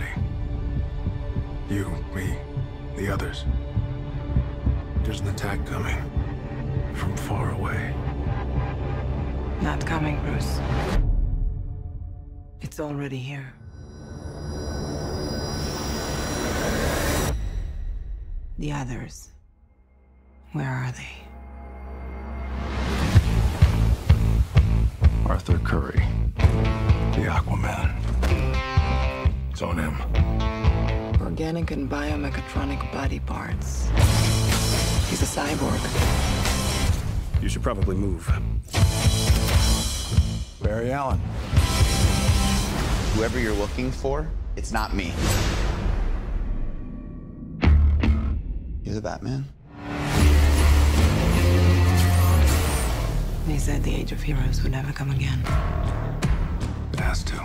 ready. You, me, the others. There's an attack coming from far away. Not coming, Bruce. It's already here. The others. Where are they? Arthur Curry, the Aquaman. It's on him. Organic and biomechatronic body parts. He's a cyborg. You should probably move. Barry Allen. Whoever you're looking for, it's not me. You're the Batman? They said the age of heroes would never come again. It has to.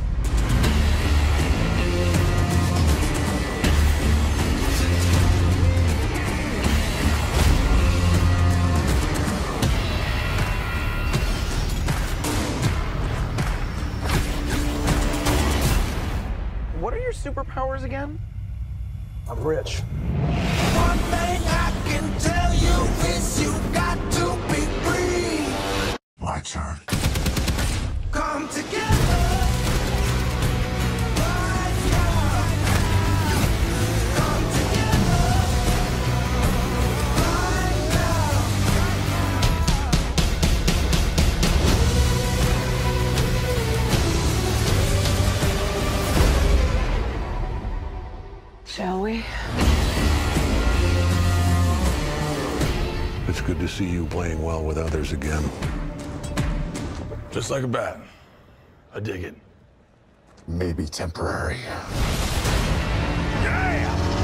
What are your superpowers again? I'm rich. One thing I can tell you is you got to be free. My turn. Come together. Right now. Come together. Right now. Shall we? It's good to see you playing well with others again. Just like a bat. I dig it. Maybe temporary. Yeah!